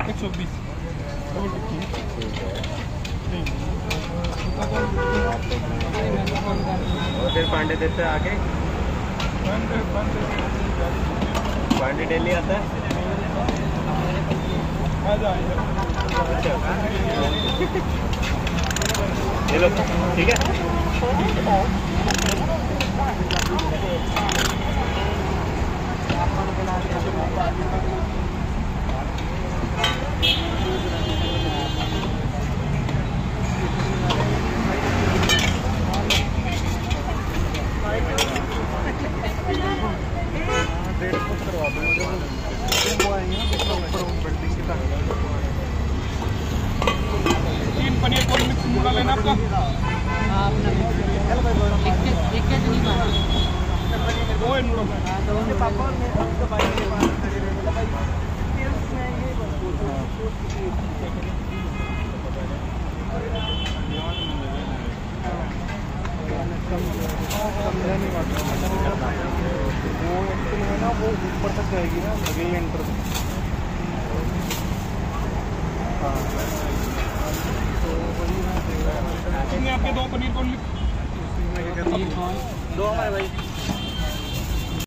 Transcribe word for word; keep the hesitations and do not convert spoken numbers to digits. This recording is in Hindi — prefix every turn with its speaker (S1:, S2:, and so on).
S1: एक सौ बीस
S2: और फिर पांडे देते आके पांडे डेली आता है। ये लो ठीक है।
S1: तीन पनीर कोल्ड मिक्स मूड़ा लेना आपका। दो है नूडल।
S3: वो ऊपर तक जाएगी ना अगले एंटर।
S1: आपके दो पनीर कोल्ड मिक्स।
S3: दो हमारे भाई।